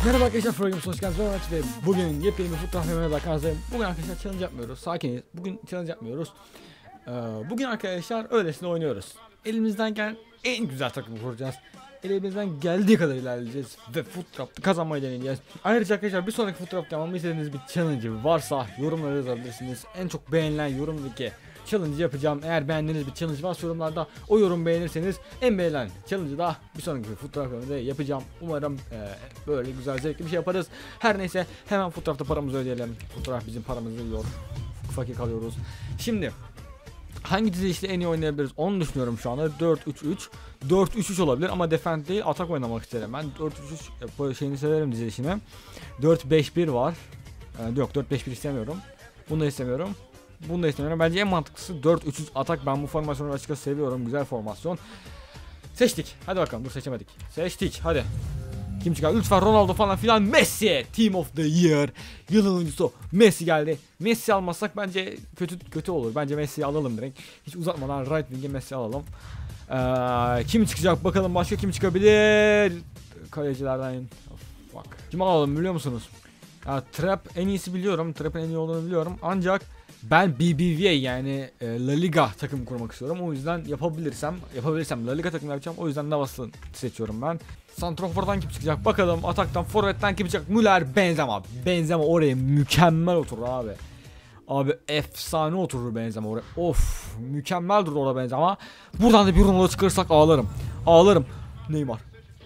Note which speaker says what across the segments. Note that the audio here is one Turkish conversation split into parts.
Speaker 1: Merhaba arkadaşlar, programımıza hoş geldiniz. Ben Ahmet ve bugün yepyeni bir fotoğraf vermeye karşınızdayım. Bugün arkadaşlar challenge yapmıyoruz, sakiniz. Bugün challenge yapmıyoruz. Bugün arkadaşlar öylesine oynuyoruz. Elimizden gelen en güzel takımı kuracağız. Elimizden geldiği kadar ilerleyeceğiz ve fotoğrafta kazanmayı deneyeceğiz. Ayrıca arkadaşlar bir sonraki fotoğrafta yapmamı istediğiniz bir challenge varsa yorumlara yazabilirsiniz. En çok beğenilen yorumdaki challenge yapacağım. Eğer beğendiğiniz bir challenge varsa yorumlarda o yorum beğenirseniz en beğenilen challenge'ı da bir sonraki fotoğraflarında yapacağım. Umarım böyle güzel zevkli bir şey yaparız. Her neyse hemen fotoğrafta paramızı ödeyelim. Fotoğraf bizim paramızı yiyor. Fakir kalıyoruz. Şimdi hangi dizilişte en iyi oynayabiliriz onu düşünüyorum şu anda. 4-3-3 4-3-3 olabilir ama defend değil, atak oynamak isterim. Ben 4-3-3 şeyini severim dizilişini. 4-5-1 var. Yok, 4-5-1 istemiyorum. Bunu da istemiyorum. Bunu da istemiyorum. Bence en mantıklısı 4-3-3 atak. Ben bu formasyonu açıkçası seviyorum. Güzel formasyon. Seçtik. Hadi bakalım. Dur, seçemedik. Seçtik. Hadi. Kim çıkar? Lütfen Ronaldo falan filan. Messi. Team of the Year. Yılın oyuncusu Messi geldi. Messi almazsak bence kötü olur. Bence Messi'yi alalım direkt. Hiç uzatmadan right wing'e Messi alalım. Kim çıkacak? Bakalım başka kim çıkabilir? Kalecilerden. Fuck. Kim alalım biliyor musunuz? Trap en iyisi biliyorum. Trap'in en iyi olduğunu biliyorum. Ancak ben BBVA yani La Liga takım kurmak istiyorum. O yüzden yapabilirsem La Liga takım yapacağım. O yüzden Navas'ı seçiyorum ben. Santrofor'dan kim çıkacak? Bakalım. Ataktan, forvetten kim çıkacak? Müller, Benzema. Benzema oraya mükemmel oturur abi. Abi efsane oturur Benzema oraya. Of, mükemmel durur orada Benzema. Buradan da bir Ronaldo çıkarırsak ağlarım. Ağlarım. Neymar.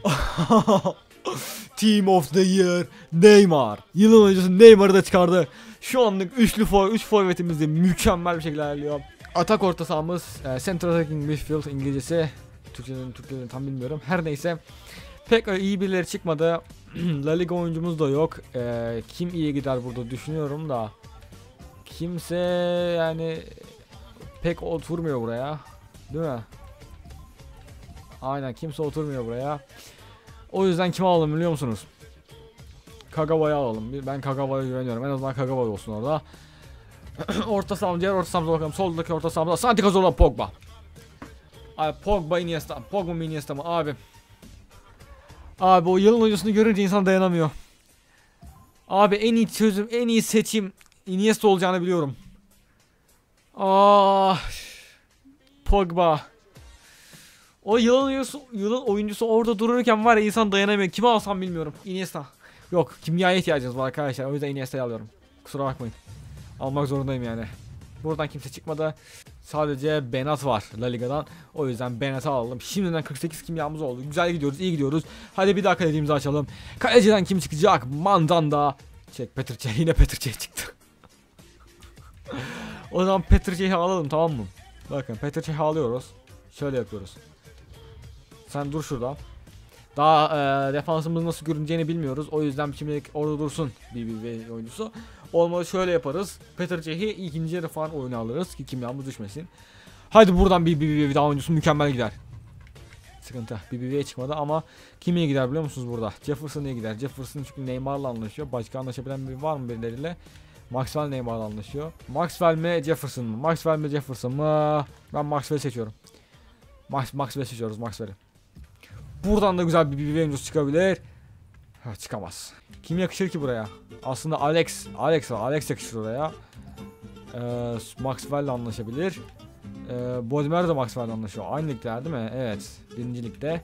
Speaker 1: Team of the Year Neymar. Yılın oyuncusu Neymar'ı da çıkardı. Şu anlık 3 forvetimiz de mükemmel bir şekilde ilerliyor. Atak orta sahamız Central Attacking Midfield İngilizcesi. Türkçe'den tam bilmiyorum. Her neyse. Pek iyi birileri çıkmadı. La Liga oyuncumuz da yok. Kim iyi gider burada düşünüyorum da. Kimse yani pek oturmuyor buraya. Değil mi? Aynen, kimse oturmuyor buraya. O yüzden kimi alalım biliyor musunuz? Kagawa'yı alalım. Ben Kagawa'ya güveniyorum. En azından Kagawa olsun orada. Orta sahamız, diğer orta sahamıza bakalım. Soldaki orta sahamızda Santi Cazorla, Pogba. Abi Pogba, Iniesta. Pogba mı Iniesta mı? Abi o yılın oyuncusunu görünce insan dayanamıyor. Abi en iyi çözüm, en iyi seçim Iniesta olacağını biliyorum. Pogba. O yılın oyuncusu orada dururken var ya, insan dayanamıyor. Kimi alsam bilmiyorum. Iniesta. Yok, kimyaya ihtiyacımız var arkadaşlar. O yüzden Iniesta'yı alıyorum. Kusura bakmayın. Almak zorundayım yani. Buradan kimse çıkmadı. Sadece Benat var La Liga'dan. O yüzden Benat'ı alalım. Şimdiden 48 kimyamız oldu. Güzel gidiyoruz, iyi gidiyoruz. Hadi bir daha kalecimizi açalım. Kaleciden kim çıkacak? Mandanda. Petr Cech. Yine Petr Cech çıktı. O zaman Petr Cech'i alalım, tamam mı? Bakın Petr Cech'i alıyoruz. Şöyle yapıyoruz. Sen dur şurada. Daha defansımız nasıl görüneceğini bilmiyoruz. O yüzden şimdilik orada dursun BBV oyuncusu. Olmadı şöyle yaparız. Petr Cech'i ikinci yarı falan oyuna alırız ki kimyamız düşmesin. Hadi buradan BBV daha oyuncusu mükemmel gider. Sıkıntı. BBV'ye çıkmadı ama kimiye gider biliyor musunuz burada? Jefferson'a gider. Jefferson çünkü Neymar'la anlaşıyor. Başka anlaşabilen biri var mı birileriyle? Maxwell Neymar'la anlaşıyor. Maxwell mi Jefferson mı? Maxwell mi Jefferson mı? Ben Maxwell'i seçiyorum. Maxwell'i seçiyoruz, Maxwell'i. Buradan da güzel bir BBV oyuncusu çıkabilir. Çıkamaz. Kim yakışır ki buraya? Aslında Alex var. Alex yakışır oraya. Maxwell'le anlaşabilir. Bodmer de Maxwell'le anlaşıyor. Aynı ligdeler değil mi? Evet. Birinci ligde.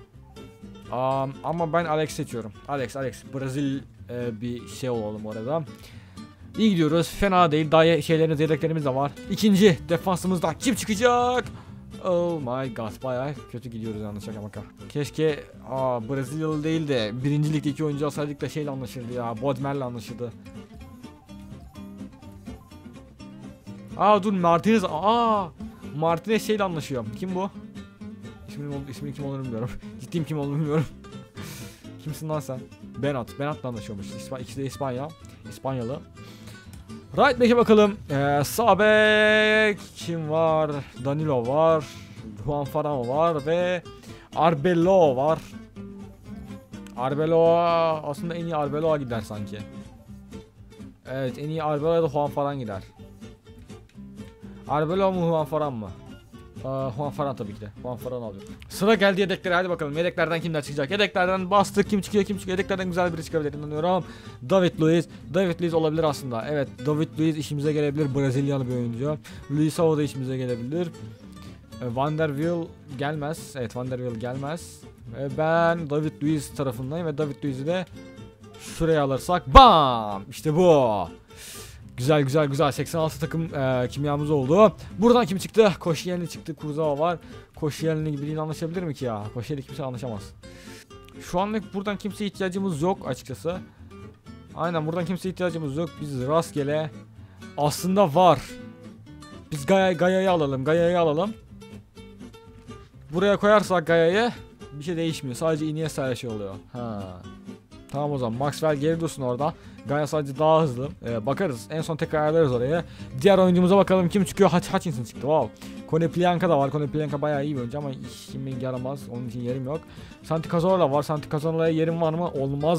Speaker 1: Ama ben Alex seçiyorum. Alex. Brazil bir şey olalım orada. İyi gidiyoruz. Fena değil. Daha yedeklerimiz de var. İkinci defansımızda kim çıkacak? Oh my god, bayağı kötü gidiyoruz yalnız, şaka maka. Keşke Brezilyalı değil de birinci ligde 2 oyuncu alsaydık da şeyle anlaşırdı ya, Bodmer'le anlaşırdı. Dur, Martinez. Martinez şeyle anlaşıyor. Kim bu? İsmini kim olduğunu bilmiyorum. Ciddiyim, kim olduğunu bilmiyorum. Kimsin lan sen? Benat'la anlaşıyormuş. İkisi de İspanyalı. Right back'e bakalım. Sağ back kim var? Danilo var. Juan Fran var ve Arbeloa var. Arbeloa aslında en iyi Arbeloa gider sanki. Evet, en iyi Arbeloa ya da Juan Fran gider. Arbeloa mı Juan Fran mı? Juan Ferran tabii ki de. Juan Ferran alıyor. Sıra geldi yedeklere, hadi bakalım yedeklerden kimler çıkacak. Yedeklerden bastık, kim çıkıyor. Yedeklerden güzel biri çıkabilir inanıyorum. David Luiz olabilir aslında. Evet, David Luiz işimize gelebilir. Brezilyalı bir oyuncu. Luisao da işimize gelebilir. Van der Wiel gelmez. Evet, Van der Wiel gelmez. Ben David Luiz tarafındayım ve David Luiz'i de şuraya alırsak bam! İşte bu. Güzel. 86 takım kimyamız oldu. Buradan kim çıktı? Koşiyelni çıktı. Kurzawa var. Koşiyelni biriyle anlaşabilir mi ki ya? Koşiyelni kimse anlaşamaz. Şu anlık buradan kimseye ihtiyacımız yok açıkçası. Aynen, buradan kimseye ihtiyacımız yok. Biz rastgele aslında var. Biz Gaya'yı alalım. Buraya koyarsak Gaya'yı bir şey değişmiyor. Sadece Iniesta şey oluyor. Ha. Tamam, o zaman Maxwell geri dursun orada. Gaya sadece daha hızlı. Bakarız. En son tekrar ayarlarız oraya. Diğer oyuncumuza bakalım kim çıkıyor. Hutchinson çıktı. Wow. Konoplyanka da var. Konoplyanka bayağı iyi bir oyuncu ama işime yaramaz. Onun için yerim yok. Santi Cazorla var. Santi Cazorla'ya yerim var mı?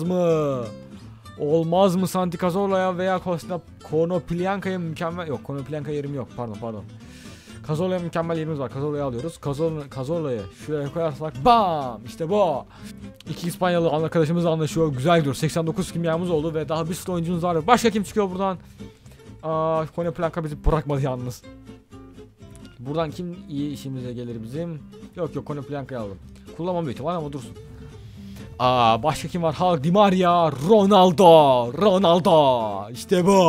Speaker 1: Olmaz mı Santi Cazorla'ya veya Konoplyaka'ya mükemmel... Yok, Konoplyanka yerim yok. Pardon. Cazorla'ya mükemmel yerimiz var. Cazorla'yı alıyoruz. Cazorla'yı şuraya koyarsak bam! İşte bu. İki İspanyalı arkadaşımızla anlaşıyor. Güzel gidiyor. 89 kimyamız oldu ve daha bir sürü oyuncumuz var. Başka kim çıkıyor buradan? Konoplyanka bizi bırakmadı yalnız. Buradan kim iyi işimize gelir bizim? Yok, Konoplyaka'yı aldım. Kullanmam büyük ihtimal ama dursun. Başka kim var? Di Maria, Ronaldo. İşte bu.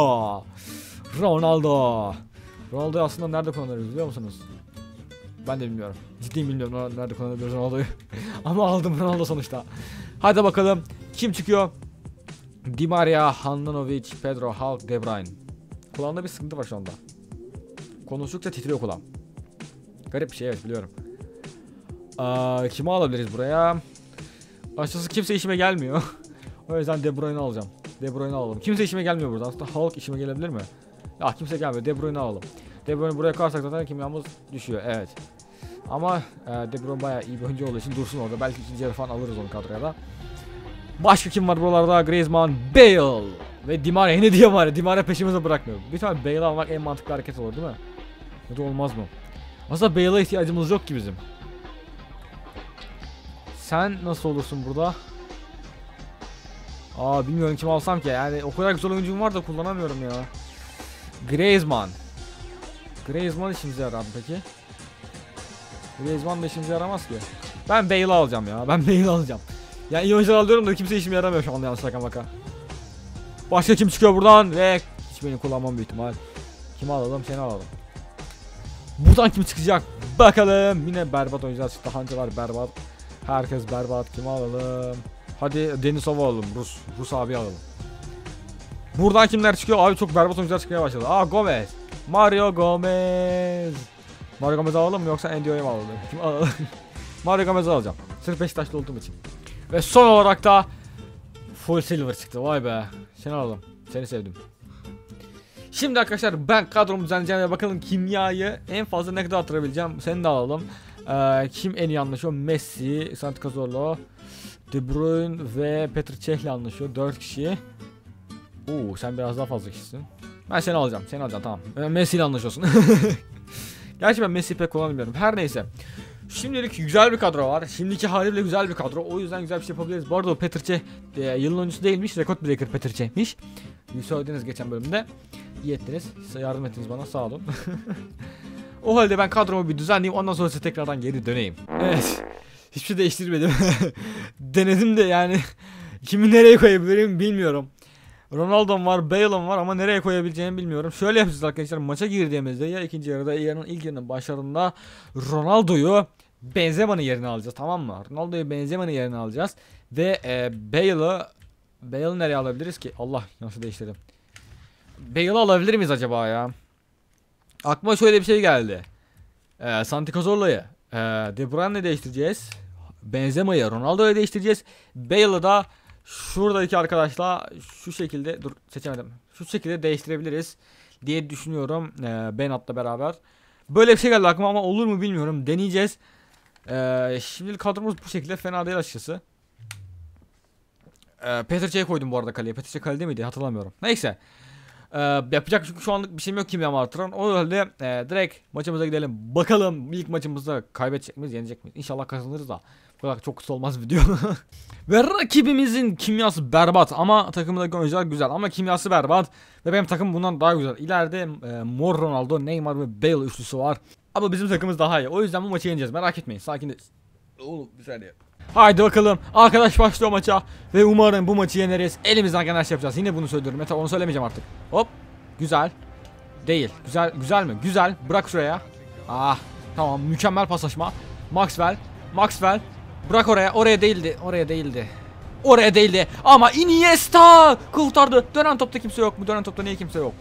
Speaker 1: Ronaldo'yu aslında nerede kullanırız biliyor musunuz? Ben de bilmiyorum. Ciddiyim, bilmiyorum nerede kullanabiliriz Ronaldo'yu. Ama aldım Ronaldo sonuçta. Hadi bakalım kim çıkıyor? Di Maria, Handanovic, Pedro, Hulk, De Bruyne. Kulağında bir sıkıntı var şu anda. Konuştukça titriyor kulağım. Garip bir şey, evet biliyorum. Kimi alabiliriz buraya? Açıkçası kimse işime gelmiyor. O yüzden De Bruyne'i alacağım. De Bruyne'i alalım. Kimse işime gelmiyor burada. Aslında Hulk işime gelebilir mi? Ya kimse gelmiyor. De Bruyne'i alalım. De Bruyne'i buraya koyarsak zaten kimyamız düşüyor. Evet. Ama De Bruyne bayağı iyi bir oyuncu olduğu için dursun orada. Belki ikinci yarı falan alırız onu kadroya da. Başka kim var buralarda? Griezmann, Bale ve Di Maria. Yine Di Maria. Di Maria peşimize bırakmıyor. Bir tane Bale'i almak en mantıklı hareket olur değil mi? Ya da olmaz mı? Aslında Bale'a ihtiyacımız yok ki bizim. Sen nasıl olursun burada? Bilmiyorum kim alsam ki. Yani o kadar güzel oyuncum var da kullanamıyorum ya. Griezmann işimize yarar mı peki? Griezmann da işimize yaramaz ki. Ben Bale'ı alacağım ya. Yani iyi oyuncular alıyorum da kimse işime yaramıyor şu anda, yanlış baka. Başka kim çıkıyor buradan? Ve hiç beni kullanmam büyük ihtimal. Kimi alalım? Seni alalım. Buradan kim çıkacak? Bakalım. Yine berbat oyuncular çıktı. Hancılar berbat. Herkes berbat. Kimi alalım? Hadi Denisov'u alalım. Rus abi alalım. Buradan kimler çıkıyor? Abi çok berbat oyuncular çıkmaya başladı. Gomez. Mario Gomez'i alalım mı yoksa Endio'yu mu alalım? Kim alalım? Mario Gomez'i alacağım. Sırf Beşiktaşlı olduğum için. Ve son olarak da Full Silver çıktı. Vay be. Seni alalım. Seni sevdim. Şimdi arkadaşlar ben kadromu düzenleyeceğim ve bakalım kimyayı en fazla ne kadar attırabileceğim. Seni de alalım. Kim en iyi anlaşıyor? Messi, Santi Cazorla, De Bruyne ve Petr Cech'le anlaşıyor. 4 kişi. Sen biraz daha fazla kişisin. Ben seni alacağım. Tamam. Messi ile anlaşıyorsun. Gerçi ben Messi'yi pek kullanmıyorum. Her neyse. Şimdilik güzel bir kadro var. Şimdiki haliyle güzel bir kadro. O yüzden güzel bir şey yapabiliriz. Bu arada o Petr Cech yılın oyuncusu değilmiş. Record breaker Petr Cech'miş. Söylediniz geçen bölümde. İyi ettiniz. Yardım ettiniz bana. Sağ olun. O halde ben kadromu bir düzenleyeyim. Ondan sonra size tekrardan geri döneyim. Evet. Hiçbir şey değiştirmedim. Denedim de yani. Kimi nereye koyabilirim bilmiyorum. Ronaldo'm var, Bale'ım var ama nereye koyabileceğimi bilmiyorum. Şöyle yapacağız arkadaşlar. Maça girdiğimizde ya ikinci yarıda yarının ilk yarının başlarında Ronaldo'yu Benzema'nın yerine alacağız, tamam mı? Ronaldo'yu Benzema'nın yerine alacağız ve Bale'ı nereye alabiliriz ki? Allah, nasıl değiştirdim? Bale'ı alabilir miyiz acaba ya? Aklıma şöyle bir şey geldi. Santi Cazorla'yı De Bruyne'le değiştireceğiz. Benzema'yı Ronaldo'ya değiştireceğiz. Bale'ı da şuradaki arkadaşla şu şekilde, seçemedim. Şu şekilde değiştirebiliriz diye düşünüyorum. Benat'la beraber. Böyle bir şey geldi aklıma ama olur mu bilmiyorum. Deneyeceğiz. Şimdi kadromuz bu şekilde, fena değil açıkçası. Petr Cech'i koydum bu arada kaleye. Petr Cech kalede miydi? Hatırlamıyorum. Neyse. Yapacak çünkü şu anlık bir şeyim yok kimyamı artıran. O halde direkt maçımıza gidelim. Bakalım ilk maçımızda kaybedecek miyiz, yenecek miyiz? İnşallah kazanırız da. Bu kadar çok kısa olmaz video. Ve rakibimizin kimyası berbat ama takımdaki oyuncular güzel ama kimyası berbat. Ve benim takım bundan daha güzel. İleride Mor Ronaldo, Neymar ve Bale üçlüsü var. Ama bizim takımımız daha iyi. O yüzden bu maçı yeneceğiz. Merak etmeyin. Sakin. Oğlum bir saniye. Haydi bakalım. Arkadaş başlıyor maça. Ve umarım bu maçı yeneriz. Elimizden gelen şey yapacağız. Yine bunu söylüyorum. Meta onu söylemeyeceğim artık. Hop. Güzel. Değil. Güzel mi? Güzel. Bırak şuraya. Ah. Tamam. Mükemmel paslaşma. Maxwell. Bırak oraya. Oraya değildi. Ama Iniesta kurtardı. Dönen topta kimse yok mu? Dönen topta niye kimse yok?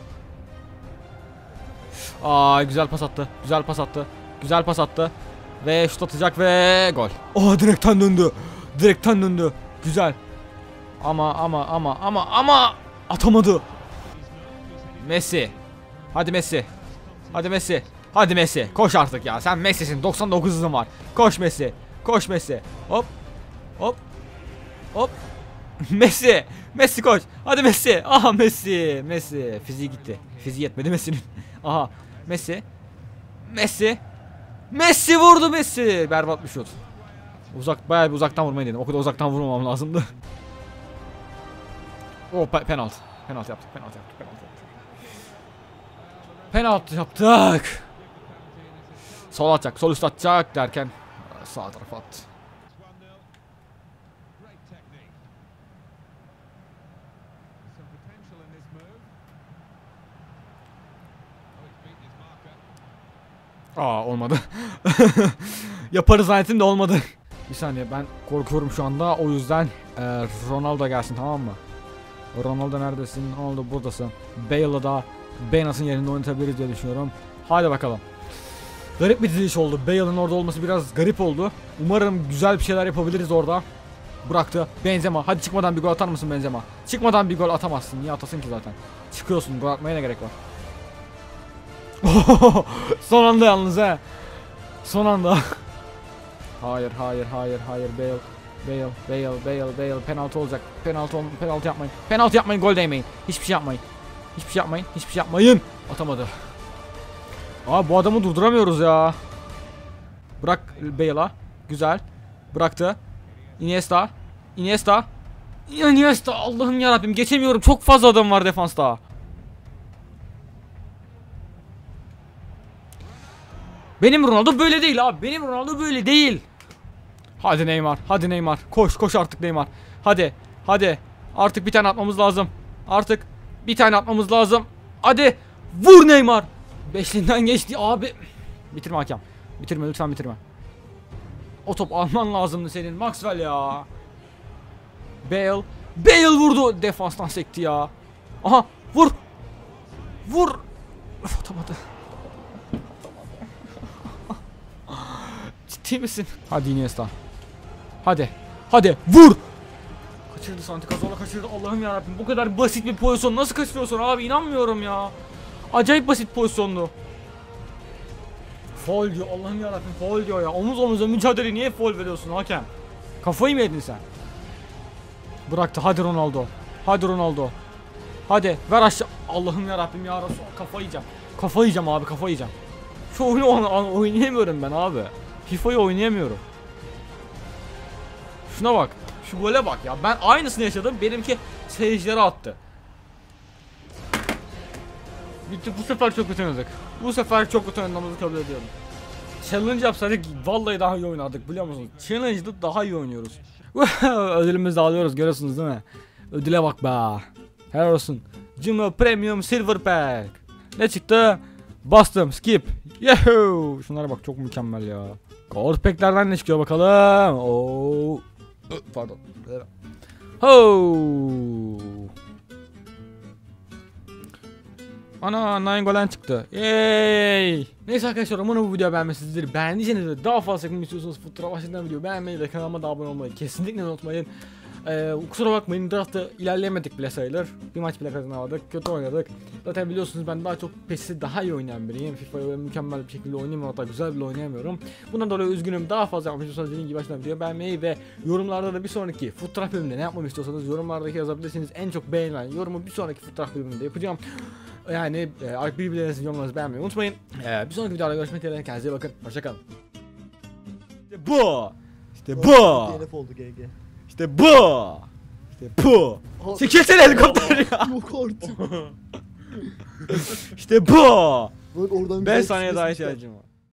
Speaker 1: Aa, güzel pas attı. Ve şut atacak ve gol. Oh, direkten döndü. Güzel. Ama atamadı. Messi. Hadi Messi. Koş artık ya. Sen Messi'sin. 99 hızın var. Koş Messi. Hop. Messi koş. Hadi Messi. Aha Messi. Fiziği gitti. Fiziği yetmedi Messi'nin. Aha. Messi vurdu Messi. Berbat bir şut. Bayağı bir uzaktan vurmayı dedim. O kadar uzaktan vurmamam lazımdı. O penaltı. Penaltı yaptık. Sol üst atacak derken sağ tarafa attı. Aa, olmadı. Yaparız zannettim de olmadı. Bir saniye, ben korkuyorum şu anda, o yüzden Ronaldo gelsin, tamam mı? Ronaldo neredesin? Ronaldo buradasın. Bale'ı da Benas'ın yerinde oynatabiliriz diye düşünüyorum. Haydi bakalım. Garip bir diziliş oldu. Bale'ın orada olması biraz garip oldu. Umarım güzel bir şeyler yapabiliriz orada. Bıraktı. Benzema. Hadi çıkmadan bir gol atar mısın Benzema? Çıkmadan bir gol atamazsın. Niye atasın ki zaten? Çıkıyorsun. Gol atmaya ne gerek var? Son anda yalnız he. Son anda. Hayır. Bale. Penaltı olacak. Penaltı yapmayın. Penaltı yapmayın. Gol değmeyin. Hiçbir şey yapmayın. Atamadı. Aa, bu adamı durduramıyoruz ya. Bırak Bale'a. Güzel. Bıraktı. Iniesta. Allah'ım yarabbim, geçemiyorum. Çok fazla adam var defansta. Benim Ronaldo böyle değil abi. Hadi Neymar. Koş artık Neymar. Hadi. Artık bir tane atmamız lazım. Hadi. Vur Neymar. Beşliğinden geçti abi. Bitirme hakem. Lütfen bitirme. O top alman lazımdı senin Maxwell ya. Bale vurdu. Defanstan sekti ya. Aha, vur. Öf, atamadı. Ciddi misin? Hadi Iniesta. Hadi vur. Kaçırdı, Santi Cazorla kaçırdı. Allah'ım yarabbim, bu kadar basit bir pozisyon nasıl kaçırıyorsun abi, inanmıyorum ya. Acayip basit pozisyondu. Faul diyor, Allah'ım yarabbim, faul diyor ya. Omuz omuza mücadele, niye faul veriyorsun hakem? Kafayı mı yedin sen? Bıraktı. Hadi Ronaldo. Hadi ver aşağı. Allah'ım yarabbim ya Resul, kafayı yiyeceğim. Şu oyunu oynayamıyorum ben abi. FIFA'yı oynayamıyorum. Şuna bak. Şu gole bak ya. Ben aynısını yaşadım. Benimki seyircilere attı. Bitti. Bu sefer çok kötü oynadık. Oynadığımızı kabul ediyorum. Challenge yapsaydık vallahi daha iyi oynardık, biliyor musunuz? Challenge'da daha iyi oynuyoruz. Ödülümüzü de alıyoruz, görüyorsunuz değil mi? Ödüle bak be. Helal olsun. Jumbo Premium Silver Pack. Ne çıktı? Bastım. Skip. Yahoo. Şunlara bak, çok mükemmel ya. Gold Pack'lerden ne çıkıyor bakalım? Oo. Pardon. Ho. Ana, Nainggolan çıktı. Yay. Neyse arkadaşlar, umarım bu video beğenmişsinizdir. Beğendiyseniz ve daha fazla çekmek istiyorsanız Foottrap başından video beğenmeyi ve kanalıma da abone olmayı kesinlikle unutmayın. Kusura bakmayın, draftta ilerleyemedik bile sayılır. Bir maç bile kazanamadık, kötü oynadık. Zaten biliyorsunuz ben daha çok PES'i daha iyi oynayan biriyim. FIFA'yı mükemmel bir şekilde oynayamıyorum, hatta güzel bile oynayamıyorum. Bundan dolayı üzgünüm. Daha fazla yapmak istiyorsanız dediğim gibi baştan video beğenmeyi ve yorumlarda da bir sonraki Foottrap bölümünde ne yapmamı istiyorsanız yorumlardaki yazabilirsiniz. En çok beğenilen yorumu bir sonraki Foottrap bölümünde yapacağım. Yani birbirlerinizin yorumlarınızı beğenmeyi unutmayın. Bir sonraki videoda görüşmek dileğiyle, kendinize iyi bakın. Hoşçakalın. İşte bu. İşte bu.
Speaker 2: DNF oldu GG.
Speaker 1: İşte bu. İşte bu. Çekilsene helikopter ya.
Speaker 2: Bu korktum.
Speaker 1: İşte bu.
Speaker 2: Bak oradan
Speaker 1: 5 saniye daha ihtiyacım var.